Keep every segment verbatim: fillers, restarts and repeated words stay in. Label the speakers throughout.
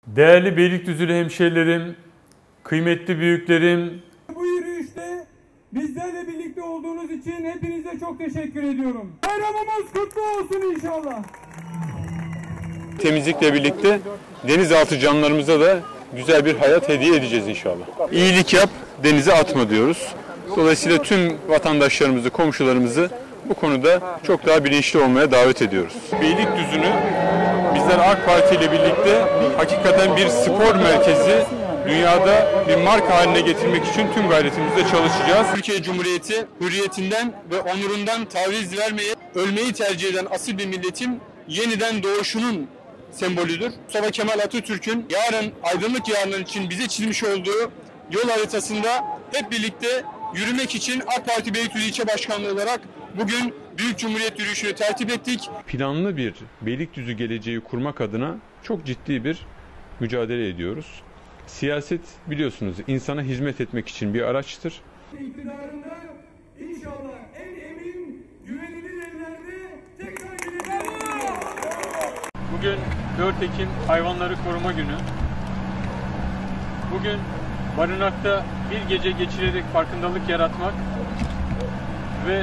Speaker 1: Değerli Beylikdüzülü hemşehrilerim, kıymetli büyüklerim,
Speaker 2: bu yürüyüşte bizlerle birlikte olduğunuz için hepinize çok teşekkür ediyorum. Bayramımız kutlu olsun inşallah.
Speaker 3: Temizlikle birlikte denizaltı canlılarımıza da güzel bir hayat hediye edeceğiz inşallah. İyilik yap, denize atma diyoruz. Dolayısıyla tüm vatandaşlarımızı, komşularımızı bu konuda çok daha bilinçli olmaya davet ediyoruz. Beylikdüzü'nü bizler AK Parti ile birlikte hakikaten bir spor merkezi, dünyada bir marka haline getirmek için tüm gayretimizle çalışacağız. Türkiye Cumhuriyeti hürriyetinden ve onurundan taviz vermeye, ölmeyi tercih eden asil bir milletin yeniden doğuşunun sembolüdür. Mustafa Kemal Atatürk'ün yarın aydınlık yarınlar için bize çizmiş olduğu yol haritasında hep birlikte yürümek için AK Parti Beylikdüzü İlçe Başkanlığı olarak bugün Büyük Cumhuriyet yürüyüşünü tertip ettik. Planlı bir Beylikdüzü geleceği kurmak adına çok ciddi bir mücadele ediyoruz. Siyaset biliyorsunuz insana hizmet etmek için bir araçtır.
Speaker 2: İktidarında inşallah en emin, güvenilir ellerde tekrar geleceğiz.
Speaker 1: bugün dört Ekim Hayvanları Koruma Günü. Bugün barınakta bir gece geçirerek farkındalık yaratmak ve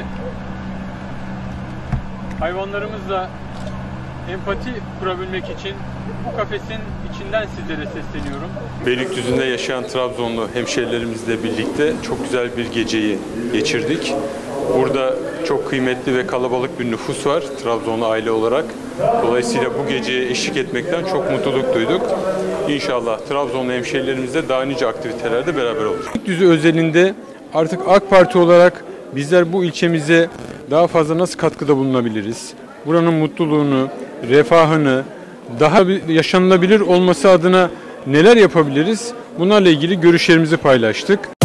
Speaker 1: hayvanlarımızla empati kurabilmek için bu kafesin içinden sizlere sesleniyorum.
Speaker 3: Beylikdüzü'nde yaşayan Trabzonlu hemşehrilerimizle birlikte çok güzel bir geceyi geçirdik. Burada çok kıymetli ve kalabalık bir nüfus var Trabzonlu aile olarak. Dolayısıyla bu geceye eşlik etmekten çok mutluluk duyduk. İnşallah Trabzonlu hemşehrilerimizle daha nice aktivitelerde beraber olacağız. Beylikdüzü özelinde artık AK Parti olarak bizler bu ilçemize daha fazla nasıl katkıda bulunabiliriz? Buranın mutluluğunu, refahını, daha yaşanılabilir olması adına neler yapabiliriz? Bunlarla ilgili görüşlerimizi paylaştık.